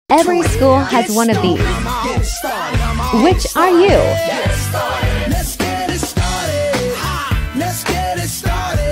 Every school has one of these. Which are you? Let's get it started.